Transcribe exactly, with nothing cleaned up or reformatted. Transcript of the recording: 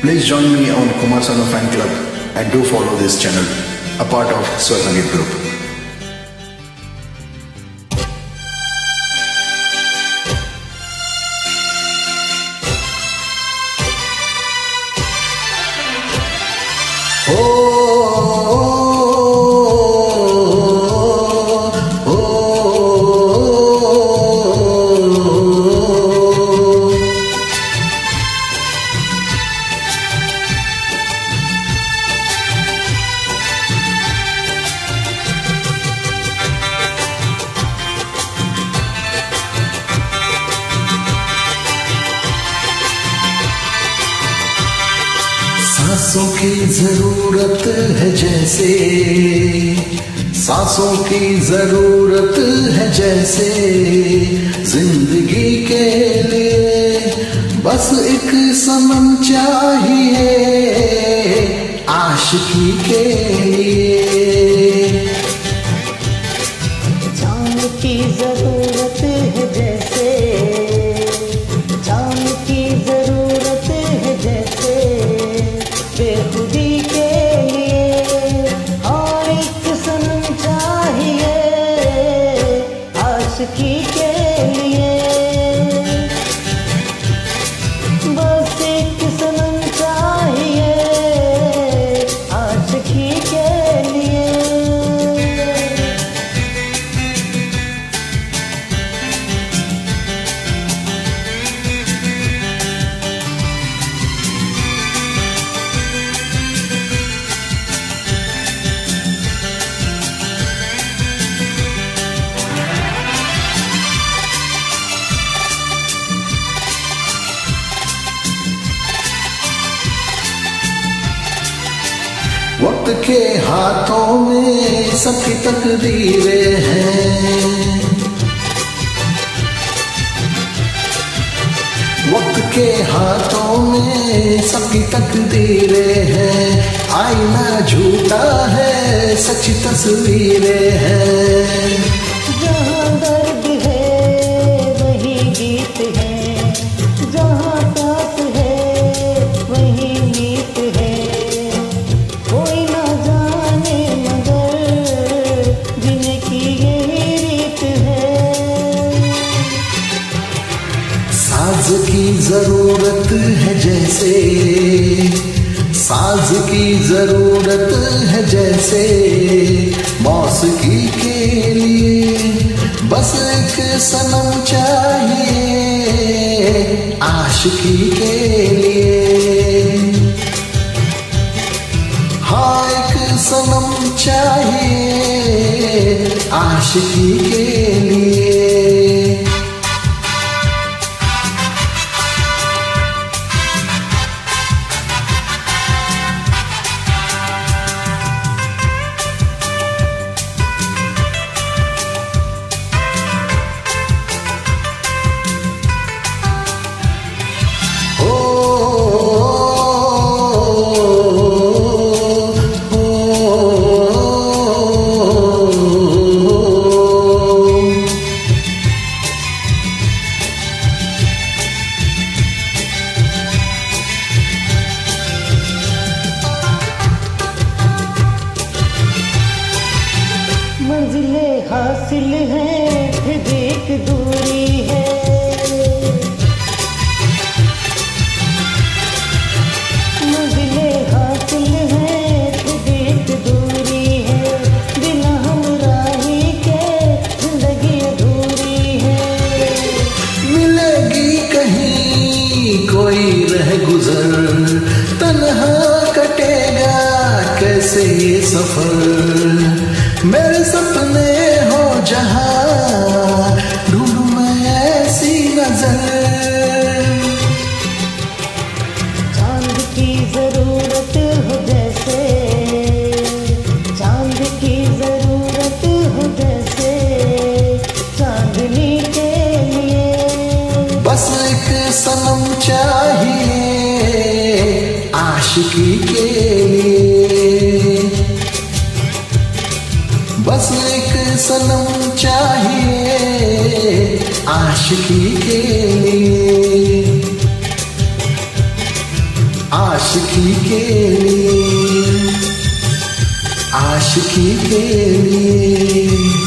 Please join me on Kumar Sanu Fan Club and do follow this channel, a part of Swar Sangeet Group. सांसों की जरूरत है जैसे, सांसों की जरूरत है जैसे, जिंदगी के लिए बस एक सनम चाहिए आशिकी के लिए। जान की जरूरत है जैसे, जान की जरूरत है जैसे, बेखुदी के लिए हर एक सनम चाहिए आशिकी के लिए। बस एक सनम चाहिए आशिकी के लिए। वक्त के हाथों में सबकी तकदीरें हैं, वक्त के हाथों में सबकी तकदीरें हैं। आईना झूठा है, सच्ची तस्वीरें हैं। जहाँ दर्द है वही गीत है, जहाँ प्यास है वही नीत है। कोई ना जाने मगर जीने की यही रीत है। साज की जरूरत है जैसे, साज की जरूरत है जैसे, मौसीकी के लिए बस एक सनम चाहिए आशिकी के लिए। हाँ, एक सनम चाहिए आशिकी के लिए। मंजिलें हासिल हैं फिर एक दूरी है, मंजिलें हासिल हैं फिर एक दूरी है। बिना हमराही के जिंदगी अधूरी है। मिलेगी कहीं कोई रह गुजर, तन्हा कटेगा कैसे ये सफर। मेरे सपने हो जहां, ढूंढूं मैं ऐसी नजर। चांद की जरूरत हो जैसे, चांद की जरूरत हो जैसे, चांदनी के लिए बस एक सनम चाहिए आशिकी के लिए। बस एक सनम चाहिए आशिकी के लिए। आशिकी आशिकी के लिए, आशिकी के लिए।